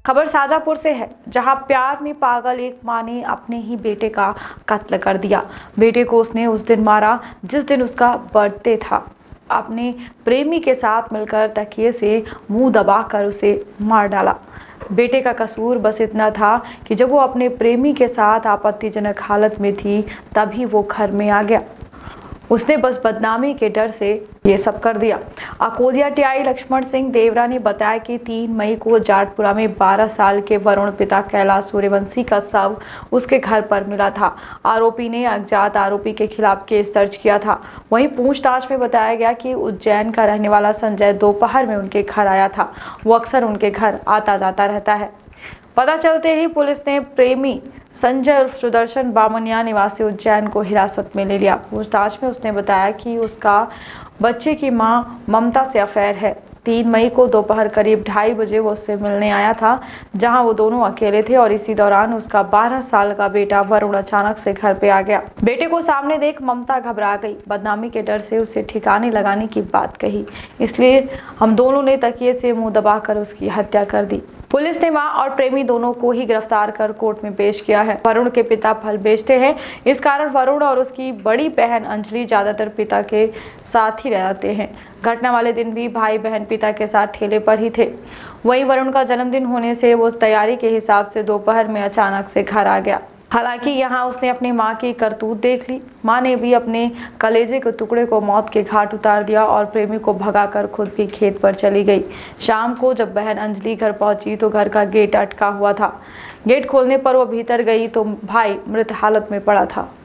खबर शाजापुर से है, जहां प्यार में पागल एक मां ने अपने ही बेटे का कत्ल कर दिया। बेटे को उसने उस दिन मारा जिस दिन उसका बर्थडे था। अपने प्रेमी के साथ मिलकर तकिए से मुंह दबाकर उसे मार डाला। बेटे का कसूर बस इतना था कि जब वो अपने प्रेमी के साथ आपत्तिजनक हालत में थी तभी वो घर में आ गया। उसने बस बदनामी के डर से ये सब कर दिया। अकोदिया टीआई लक्ष्मण सिंह देवरा ने बताया कि 3 मई को जाटपुरा में 12 साल के वरुण पिता कैलाश सूर्यवंशी का शव उसके घर पर मिला था। आरोपी ने अज्ञात आरोपी के खिलाफ केस दर्ज किया था। वहीं पूछताछ में बताया गया कि उज्जैन का रहने वाला संजय दोपहर में उनके घर आया था। वो अक्सर उनके घर आता जाता रहता है। पता चलते ही पुलिस ने प्रेमी संजय उर्फ सुदर्शन बामनिया निवासी उज्जैन को हिरासत में ले लिया। पूछताछ में उसने बताया कि उसका बच्चे की मां ममता से अफेयर है। 3 मई को दोपहर करीब 2:30 बजे वो उससे मिलने आया था, जहां वो दोनों अकेले थे और इसी दौरान उसका 12 साल का बेटा वरुण अचानक से घर पे आ गया। बेटे को सामने देख ममता घबरा गई। बदनामी के डर से उसे ठिकाने लगाने की बात कही, इसलिए हम दोनों ने तकिए से मुंह दबाकर उसकी हत्या कर दी। पुलिस ने मां और प्रेमी दोनों को ही गिरफ्तार कर कोर्ट में पेश किया है। वरुण के पिता फल बेचते हैं, इस कारण वरुण और उसकी बड़ी बहन अंजलि ज्यादातर पिता के साथ ही रहते हैं। घटना वाले दिन भी भाई बहन पिता के साथ ठेले पर ही थे। वहीं वरुण का जन्मदिन होने से वो तैयारी के हिसाब से दोपहर में अचानक से घर आ गया। हालांकि यहाँ उसने अपनी मां की करतूत देख ली। मां ने भी अपने कलेजे के टुकड़े को मौत के घाट उतार दिया और प्रेमी को भगाकर खुद भी खेत पर चली गई। शाम को जब बहन अंजलि घर पहुंची तो घर का गेट अटका हुआ था। गेट खोलने पर वो भीतर गई तो भाई मृत हालत में पड़ा था।